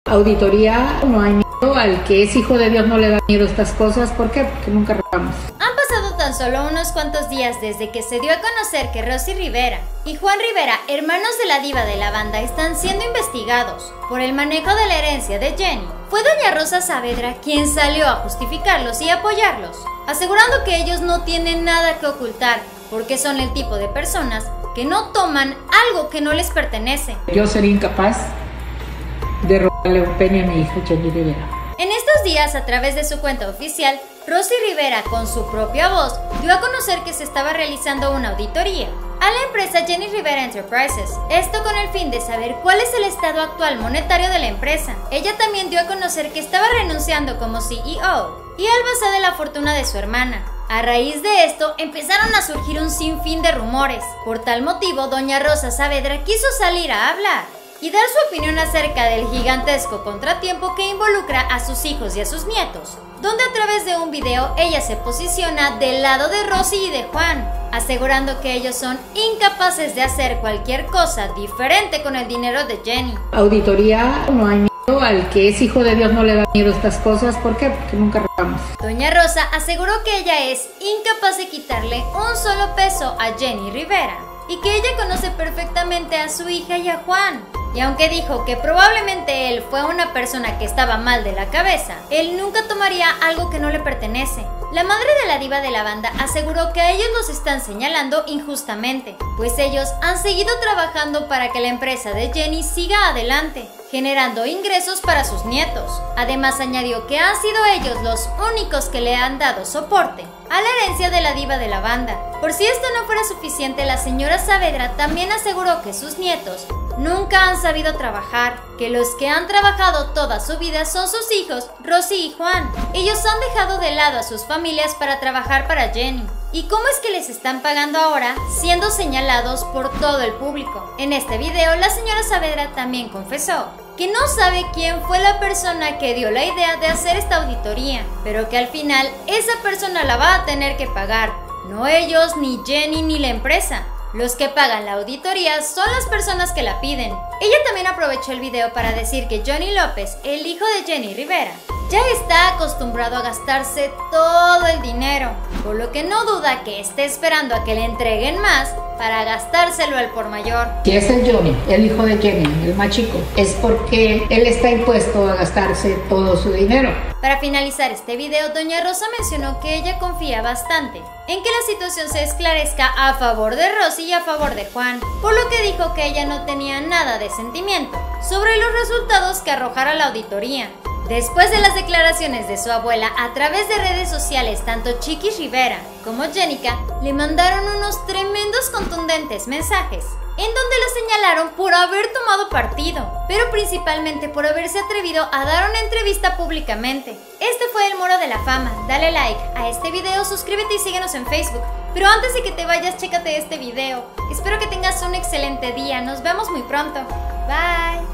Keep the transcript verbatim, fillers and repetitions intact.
Auditoría, no hay miedo. Al que es hijo de Dios no le da miedo estas cosas. ¿Por qué? Porque nunca robamos. Han pasado tan solo unos cuantos días desde que se dio a conocer que Rosy Rivera y Juan Rivera, hermanos de la diva de la banda, están siendo investigados por el manejo de la herencia de Jenny. Fue doña Rosa Saavedra quien salió a justificarlos y apoyarlos, asegurando que ellos no tienen nada que ocultar porque son el tipo de personas que no toman algo que no les pertenece. Yo sería incapaz de robarle un penny a mi hija Jenny Rivera. En estos días, a través de su cuenta oficial, Rosy Rivera, con su propia voz, dio a conocer que se estaba realizando una auditoría a la empresa Jenny Rivera Enterprises, esto con el fin de saber cuál es el estado actual monetario de la empresa. Ella también dio a conocer que estaba renunciando como C E O y albacea de la fortuna de su hermana. A raíz de esto, empezaron a surgir un sinfín de rumores. Por tal motivo, doña Rosa Saavedra quiso salir a hablar y dar su opinión acerca del gigantesco contratiempo que involucra a sus hijos y a sus nietos, donde a través de un video ella se posiciona del lado de Rosy y de Juan, asegurando que ellos son incapaces de hacer cualquier cosa diferente con el dinero de Jenny. Auditoría, no hay miedo. Al que es hijo de Dios no le da miedo estas cosas. ¿Por qué? Porque nunca robamos. Doña Rosa aseguró que ella es incapaz de quitarle un solo peso a Jenny Rivera y que ella conoce perfectamente a su hija y a Juan. Y aunque dijo que probablemente él fue una persona que estaba mal de la cabeza, él nunca tomaría algo que no le pertenece. La madre de la diva de la banda aseguró que a ellos los están señalando injustamente, pues ellos han seguido trabajando para que la empresa de Jenny siga adelante, generando ingresos para sus nietos. Además añadió que han sido ellos los únicos que le han dado soporte a la herencia de la diva de la banda. Por si esto no fuera suficiente, la señora Saavedra también aseguró que sus nietos nunca han sabido trabajar, que los que han trabajado toda su vida son sus hijos, Rosy y Juan. Ellos han dejado de lado a sus familias para trabajar para Jenny. ¿Y cómo es que les están pagando ahora, siendo señalados por todo el público? En este video, la señora Saavedra también confesó que no sabe quién fue la persona que dio la idea de hacer esta auditoría, pero que al final esa persona la va a tener que pagar, no ellos, ni Jenny, ni la empresa. Los que pagan la auditoría son las personas que la piden. Ella también aprovechó el video para decir que Johnny López, el hijo de Jenny Rivera, ya está acostumbrado a gastarse todo el dinero, por lo que no duda que esté esperando a que le entreguen más para gastárselo al por mayor. Si es el Johnny, el hijo de Jenny, el más chico, es porque él está impuesto a gastarse todo su dinero. Para finalizar este video, doña Rosa mencionó que ella confía bastante en que la situación se esclarezca a favor de Rosy y a favor de Juan, por lo que dijo que ella no tenía nada de sentimiento sobre los resultados que arrojara la auditoría. Después de las declaraciones de su abuela a través de redes sociales, tanto Chiquis Rivera como Jenica le mandaron unos tremendos contundentes mensajes, en donde la señalaron por haber tomado partido, pero principalmente por haberse atrevido a dar una entrevista públicamente. Este fue el Muro de la Fama. Dale like a este video, suscríbete y síguenos en Facebook. Pero antes de que te vayas, chécate este video. Espero que tengas un excelente día. Nos vemos muy pronto. Bye.